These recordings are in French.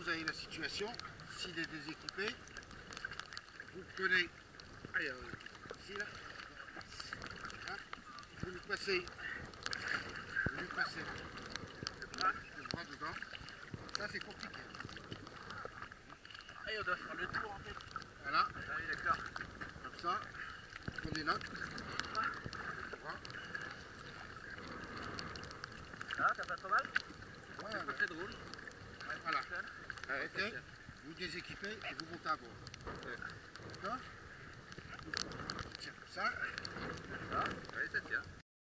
vous avez la situation, s'il est déséquipé, vous prenez, allez, ici là, hein, vous lui passez le bras dedans, ça c'est compliqué. Et on doit faire le tour en fait. Voilà, Ah oui d'accord. comme ça, vous prenez là. Ah, t'as pas trop mal? Ouais, c'est pas très drôle. Ouais, voilà. Arrêtez, vous déséquipez et vous montez à bord. D'accord? Tiens, ça. Ah, oui, ça tient.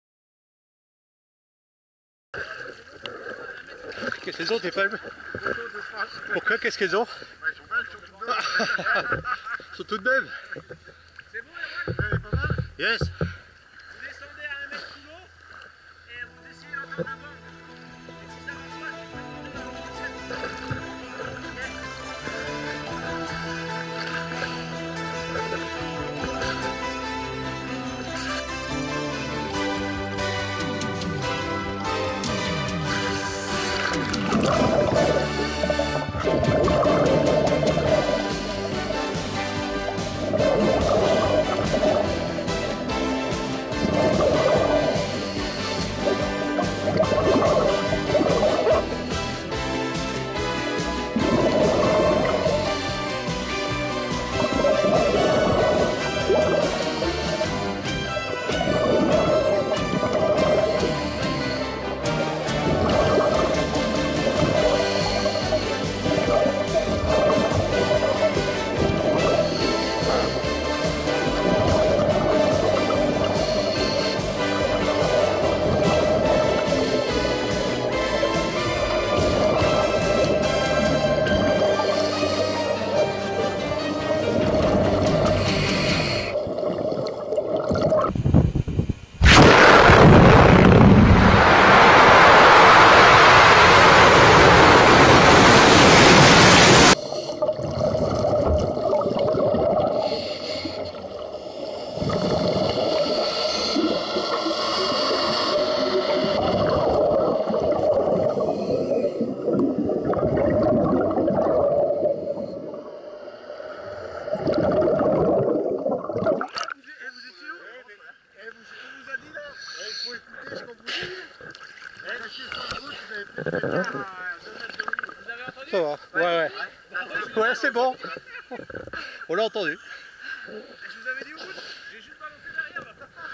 Qu'est-ce qu'elles ont tes palmes? Pourquoi? Qu'est-ce qu'elles ont? Elles sont belles, elles sont toutes belles. Elles sont toutes belles. C'est bon, Erwan? Elle est pas mal? Yes. Vous descendez à 1 mètre sous l'eau et vous essayez d'entendre la bande. Et si ça marche pas, vous mettez dans l'autre Ça va. Ouais. Ouais, c'est bon. On l'a entendu. Je vous avais dit où? J'ai juste balancé derrière.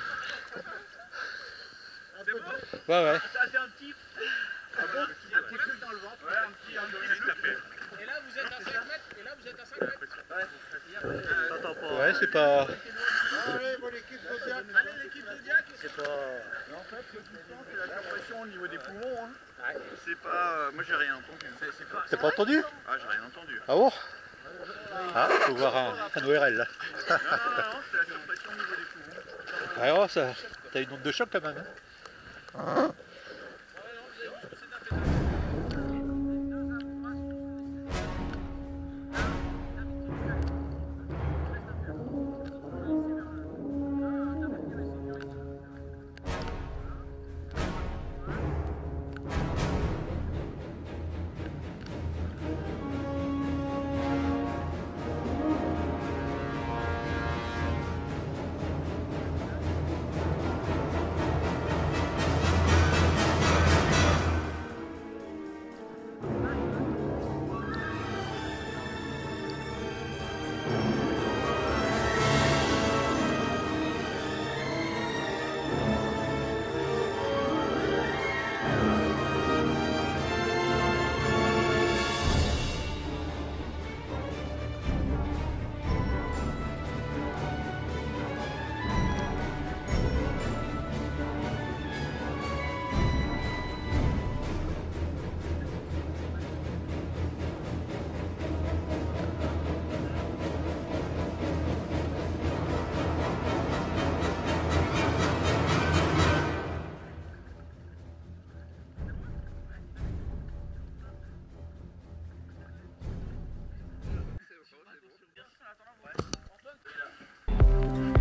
C'est bon? Ouais. Ça a fait un petit... Un petit truc dans le ventre. Ouais, un petit et là vous êtes à 5 mètres. Et là vous êtes à 5 mètres. Ouais. T'entends pas. Ouais, c'est pas... Allez, bon, l'équipe Zodiac. Allez l'équipe Zodiac. C'est pas... En fait, le distance, c'est la compression au niveau des poumons. Hein. Ouais. C'est pas... moi, j'ai rien entendu. T'as pas entendu? Ah, j'ai rien entendu. Ah bon? Ah, faut voir un ORL là. Non, c'est la compression au niveau des poumons. Alors ça, t'as une onde de choc quand même. Hein? Antoine,